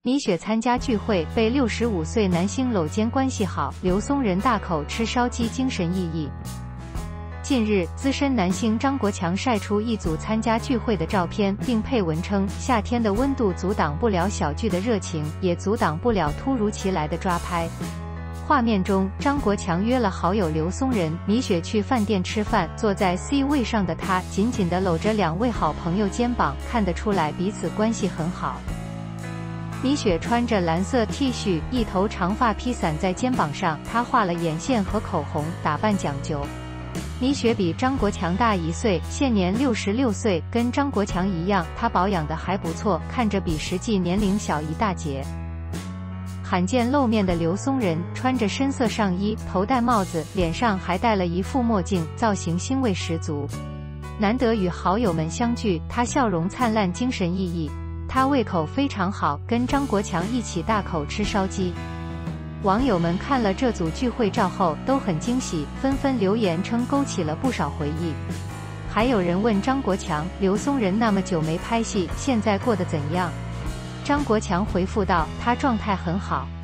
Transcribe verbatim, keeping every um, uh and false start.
米雪参加聚会，被六十五岁男星搂肩关系好，刘松仁大口吃烧鸡，精神奕奕。近日，资深男星张国强晒出一组参加聚会的照片，并配文称：“夏天的温度阻挡不了小聚的热情，也阻挡不了突如其来的抓拍。”画面中，张国强约了好友刘松仁、米雪去饭店吃饭，坐在 C 位上的他紧紧地搂着两位好朋友肩膀，看得出来彼此关系很好。米雪穿着蓝色 T 恤，一头长发披散在肩膀上，她画了眼线和口红，打扮讲究。米雪比张国强大一岁，现年六十六岁，跟张国强一样，她保养得还不错，看着比实际年龄小一大截。罕见露面的刘松仁穿着深色上衣，头戴帽子，脸上还戴了一副墨镜，造型腥味十足。难得与好友们相聚，他笑容灿烂，精神奕奕。他胃口非常好，跟张国强一起大口吃烧鸡。网友们看了这组聚会照后都很惊喜，纷纷留言称勾起了不少回忆。还有人问张国强、刘松仁那么久没拍戏，现在过得怎样？张国强回复道：“他状态很好。”